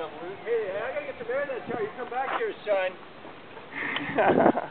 stuff loose. Hey, I gotta get some air in that tire. You come back here, son.